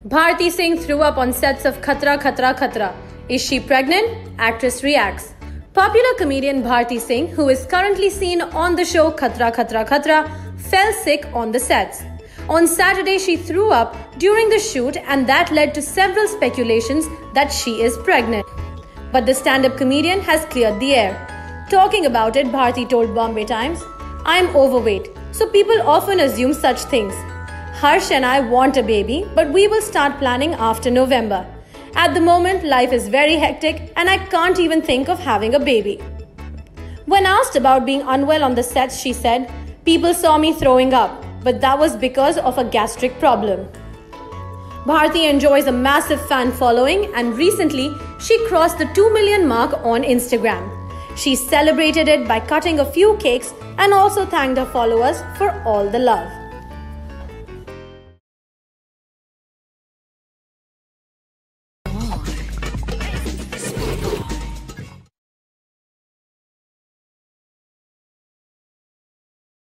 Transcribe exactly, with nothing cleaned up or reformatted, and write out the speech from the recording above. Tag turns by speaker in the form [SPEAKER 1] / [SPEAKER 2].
[SPEAKER 1] Bharti Singh threw up on sets of Khatra Khatra Khatra. Is she pregnant? Actress reacts. Popular comedian Bharti Singh, who is currently seen on the show Khatra Khatra Khatra, fell sick on the sets. On Saturday, she threw up during the shoot, and that led to several speculations that she is pregnant. But the stand-up comedian has cleared the air. Talking about it, Bharti told Bombay Times, "I am overweight, so people often assume such things. Harsh and I want a baby, but we will start planning after November. At the moment, life is very hectic and I can't even think of having a baby." When asked about being unwell on the sets, she said, "People saw me throwing up, but that was because of a gastric problem." Bharti enjoys a massive fan following, and recently she crossed the two million mark on Instagram. She celebrated it by cutting a few cakes and also thanked her followers for all the love.